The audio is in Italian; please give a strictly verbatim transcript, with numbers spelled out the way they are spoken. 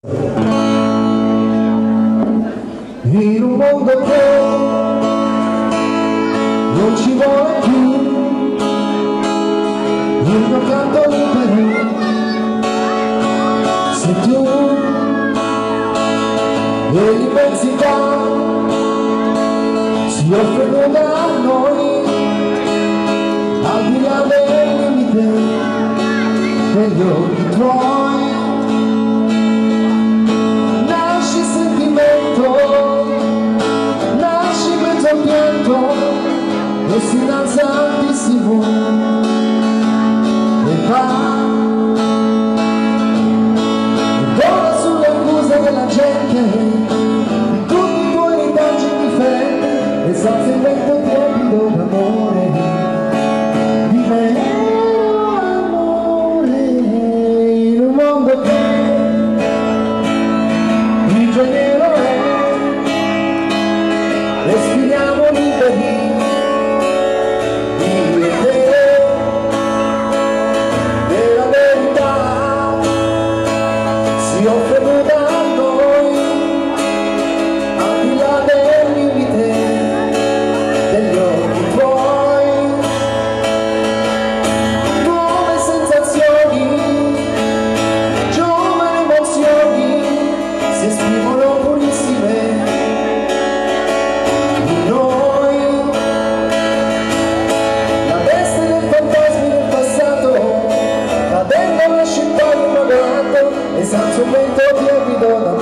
In un mondo che non ci vuole più il mio canto libero, se tu e l'immensità si offrono da noi, al di là del limite degli occhi tuoi. Nasce sentimento, nasce mezzo al pianto e si innalza altissimo e va e vola sulle accuse della gente, tutti i tuoi ritaggi di fede e salza il vento tiepido d'amore di me. Amore, in un mondo che grigio e nero è, respiriamo liberi, io e te, della verità si offrono da noi, al di là del limite degli occhi tuoi. Nuove sensazioni, giovani emozioni si esprimono purissime in noi. La veste dei fantasmi del passato cadendo lascia il palo pagato e senza un vento tiepido da